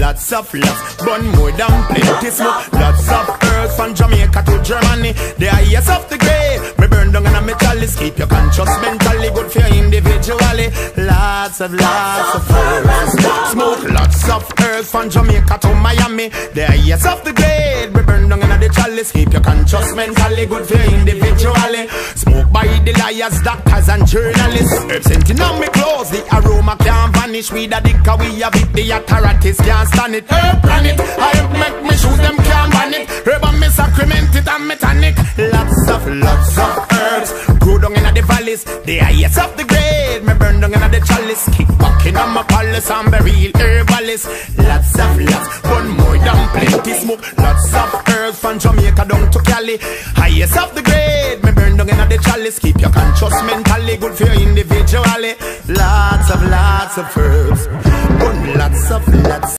lots, burn more than plenty smoke. Lots of herbs from Jamaica to Germany. The highest of the grade, me burn down in a me chalice. Keep your conscious mentally, good for you individually. Lots of herbs. Smoke lots of herbs from Jamaica to Miami. The highest of the grade, me burn down in a the chalice. Keep your conscious mentally, good for you individually. Smoke by the liars, doctors and journalists. Herbs scenting on me clothes, the aroma can't vanish. We the dicker, we have it, the authorities can't stand it. Herb planet, I make me shoes, them can't ban it. Herb and me sacrament it and me tonic. Lots of herbs, grow down in the valleys. The highest of the grade, me burn down in the chalice. Kick back in on my palace and be real herbalist. Lots, burn more than plenty smoke. Lots of herbs from Jamaica down to Cali. Highest of the grade, me burn down in the chalice. Keep your conscious mentally, good for you individually. Lots of herbs, burn lots.